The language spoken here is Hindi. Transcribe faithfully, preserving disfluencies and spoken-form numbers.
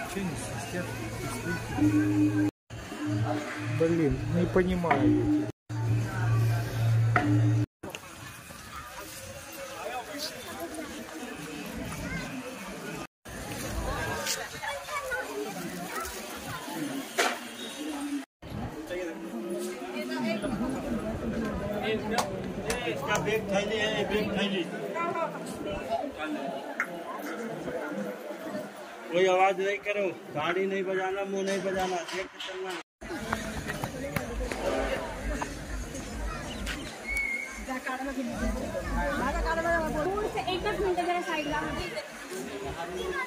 Вообще не свистят. Блин, не понимаю. इसका बैग थैली है, बैग थैली। कोई आवाज नहीं करो, गाड़ी नहीं बजाना, मुंह नहीं बजाना, देख के चलना। एक दस मिनट मेरा साइड ला